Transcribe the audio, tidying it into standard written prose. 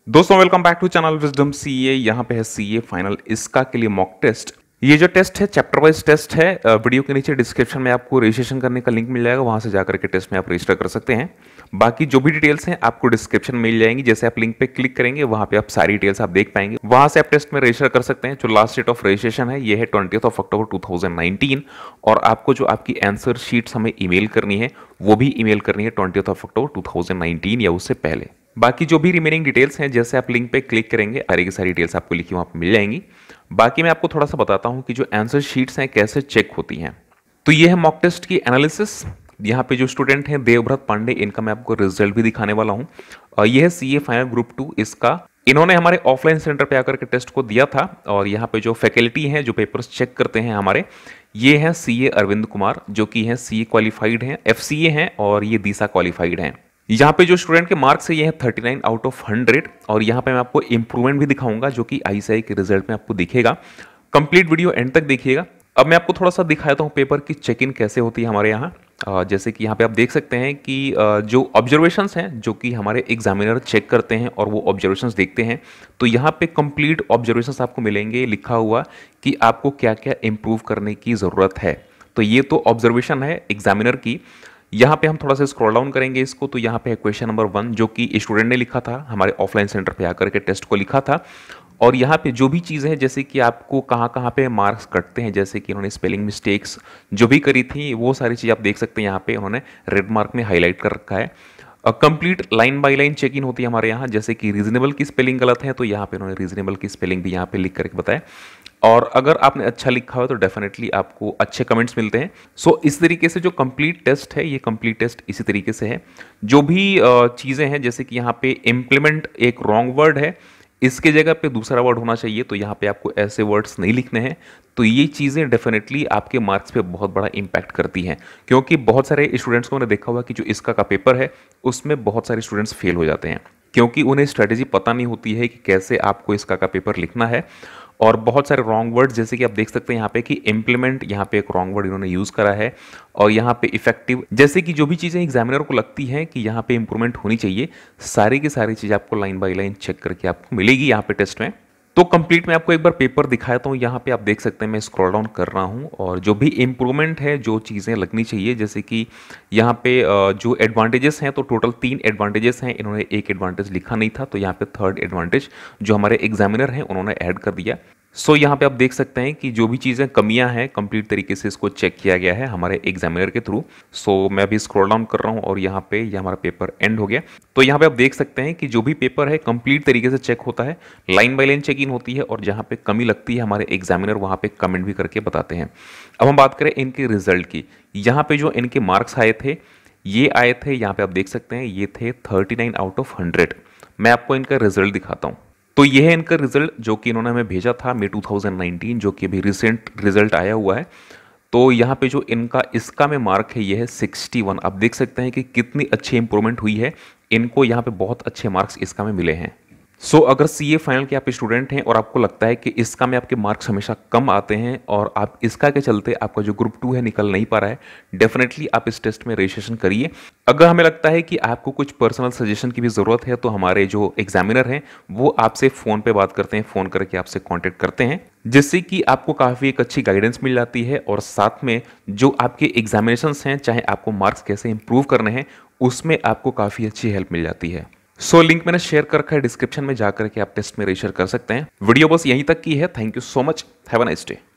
दोस्तों welcome back to channel wisdom CA. यहाँ पे है सीए फाइनल इसका के लिए मॉक टेस्ट। ये जो टेस्ट है चैप्टर वाइज टेस्ट है। वीडियो के नीचे डिस्क्रिप्शन में आपको रजिस्ट्रेशन करने का लिंक मिल जाएगा, वहां से जाकर के टेस्ट में आप रजिस्टर कर सकते हैं। बाकी जो भी डिटेल्स हैं आपको डिस्क्रिप्शन में मिल जाएंगी। जैसे आप लिंक पे क्लिक करेंगे वहां पे आप सारी डिटेल्स आप देख पाएंगे, वहां से आप टेस्ट में रजिस्टर कर सकते हैं। जो लास्ट डेट ऑफ रजिस्ट्रेशन है ये है 20 अक्टूबर 2019 और आपको जो आपकी आंसर शीट्स हमें ईमेल करनी है वो भी ईमेल करनी है 20 अक्टूबर 2019 या उससे पहले। बाकी जो भी रिमेनिंग डिटेल्स हैं जैसे आप लिंक पे क्लिक करेंगे सारी की सारी डिटेल्स आपको लिखी वहां पर मिल जाएंगी। बाकी मैं आपको थोड़ा सा बताता हूं कि जो आंसर शीट्स हैं कैसे चेक होती हैं। तो ये है मॉक टेस्ट की एनालिसिस। यहाँ पे जो स्टूडेंट हैं देवव्रत पांडे, इनका मैं आपको रिजल्ट भी दिखाने वाला हूँ। और ये है सीए फाइनल ग्रुप 2 इसका। इन्होंने हमारे ऑफलाइन सेंटर पे आकर के टेस्ट को दिया था। और यहाँ पे जो फैकल्टी हैं जो पेपर्स चेक करते हैं हमारे, ये हैं सीए अरविंद कुमार जो कि हैं सीए क्वालिफाइड हैं, एफसीए हैं और ये दीसा क्वालिफाइड हैं। यहाँ पे जो स्टूडेंट के मार्क्स है ये है 39 आउट ऑफ 100। और यहाँ पे मैं आपको इंप्रूवमेंट भी दिखाऊंगा जो कि आईसीआई के रिजल्ट में आपको दिखेगा। कंप्लीट वीडियो एंड तक देखिएगा। अब मैं आपको थोड़ा सा दिखाता हूँ पेपर की चेक इन कैसे होती है हमारे यहाँ। जैसे कि यहाँ पे आप देख सकते हैं कि जो ऑब्जर्वेशंस हैं जो कि हमारे एग्जामिनर चेक करते हैं और वो ऑब्जर्वेशंस देखते हैं, तो यहाँ पे कंप्लीट ऑब्जर्वेशंस आपको मिलेंगे लिखा हुआ कि आपको क्या क्या इंप्रूव करने की ज़रूरत है। तो ये तो ऑब्जर्वेशन है एग्जामिनर की। यहाँ पे हम थोड़ा सा स्क्रॉल डाउन करेंगे इसको, तो यहाँ पे है क्वेश्चन नंबर 1 जो कि स्टूडेंट ने लिखा था, हमारे ऑफलाइन सेंटर पे आकर के टेस्ट को लिखा था। और यहाँ पे जो भी चीज़ें हैं जैसे कि आपको कहाँ कहाँ पे मार्क्स कटते हैं, जैसे कि इन्होंने स्पेलिंग मिस्टेक्स जो भी करी थी वो सारी चीज़ आप देख सकते हैं। यहाँ पे उन्होंने रेड मार्क में हाईलाइट कर रखा है। Complete line by line checking होती है हमारे यहाँ। जैसे कि रीजनेबल की स्पेलिंग गलत है तो यहाँ पे उन्होंने रीजनेबल की स्पेलिंग भी यहाँ पे लिख करके बताया। और अगर आपने अच्छा लिखा हो तो डेफिनेटली आपको अच्छे कमेंट्स मिलते हैं। सो इस तरीके से जो कंप्लीट टेस्ट है ये कंप्लीट टेस्ट इसी तरीके से है। जो भी चीज़ें हैं जैसे कि यहाँ पे इम्प्लीमेंट एक रॉन्ग वर्ड है, इसके जगह पे दूसरा वर्ड होना चाहिए, तो यहाँ पे आपको ऐसे वर्ड्स नहीं लिखने हैं। तो ये चीज़ें डेफिनेटली आपके मार्क्स पे बहुत बड़ा इंपैक्ट करती हैं, क्योंकि बहुत सारे स्टूडेंट्स को मैंने देखा हुआ कि जो इसका का पेपर है उसमें बहुत सारे स्टूडेंट्स फेल हो जाते हैं क्योंकि उन्हें स्ट्रेटेजी पता नहीं होती है कि कैसे आपको इसका का पेपर लिखना है। और बहुत सारे रॉन्ग वर्ड जैसे कि आप देख सकते हैं यहाँ पे कि इम्प्लीमेंट, यहाँ पे एक रॉन्ग वर्ड इन्होंने यूज़ करा है। और यहाँ पे इफेक्टिव, जैसे कि जो भी चीज़ें एग्जामिनर को लगती हैं कि यहाँ पे इंप्रूवमेंट होनी चाहिए, सारी की सारी चीज़ आपको लाइन बाय लाइन चेक करके आपको मिलेगी यहाँ पे टेस्ट में। तो कंप्लीट मैं आपको एक बार पेपर दिखाता हूँ। यहाँ पे आप देख सकते हैं मैं स्क्रॉल डाउन कर रहा हूँ और जो भी इम्प्रूवमेंट है, जो चीज़ें लगनी चाहिए, जैसे कि यहाँ पे जो एडवांटेजेस हैं, तो टोटल 3 एडवांटेजेस हैं, इन्होंने एक एडवांटेज लिखा नहीं था, तो यहाँ पे थर्ड एडवांटेज जो हमारे एग्जामिनर हैं उन्होंने ऐड कर दिया। सो यहाँ पे आप देख सकते हैं कि जो भी चीज़ें कमियां हैं कंप्लीट तरीके से इसको चेक किया गया है हमारे एग्जामिनर के थ्रू। सो मैं अभी स्क्रॉल डाउन कर रहा हूँ और यहाँ पे ये हमारा पेपर एंड हो गया। तो यहाँ पे आप देख सकते हैं कि जो भी पेपर है कंप्लीट तरीके से चेक होता है, line by line checking होती है और जहाँ पे कमी लगती है हमारे एग्जामिनर वहाँ पे कमेंट भी करके बताते हैं। अब हम बात करें इनके रिजल्ट की। यहाँ पे जो इनके मार्क्स आए थे ये आए थे, यहाँ पे आप देख सकते हैं ये थे 39 आउट ऑफ 100। मैं आपको इनका रिजल्ट दिखाता हूँ। तो यह है इनका रिजल्ट जो कि इन्होंने हमें भेजा था मई 2019, जो कि अभी रिसेंट रिजल्ट आया हुआ है। तो यहाँ पे जो इनका इसका में मार्क है ये है 61। आप देख सकते हैं कि कितनी अच्छी इंप्रूवमेंट हुई है, इनको यहाँ पे बहुत अच्छे मार्क्स इसका में मिले हैं। सो अगर सीए फाइनल के आप स्टूडेंट हैं और आपको लगता है कि इसका में आपके मार्क्स हमेशा कम आते हैं और आप इसका के चलते आपका जो ग्रुप 2 है निकल नहीं पा रहा है, डेफिनेटली आप इस टेस्ट में रजिस्ट्रेशन करिए। अगर हमें लगता है कि आपको कुछ पर्सनल सजेशन की भी ज़रूरत है तो हमारे जो एग्जामिनर हैं वो आपसे फ़ोन पे बात करते हैं, फ़ोन करके आपसे कॉन्टेक्ट करते हैं, जिससे कि आपको काफ़ी एक अच्छी गाइडेंस मिल जाती है। और साथ में जो आपके एग्जामिनेशंस हैं, चाहे आपको मार्क्स कैसे इंप्रूव करने हैं, उसमें आपको काफ़ी अच्छी हेल्प मिल जाती है। सो लिंक मैंने शेयर कर रखा है डिस्क्रिप्शन में, जाकर के आप टेस्ट में रजिस्टर कर सकते हैं। वीडियो बस यहीं तक की है। Thank you so much. Have a nice day.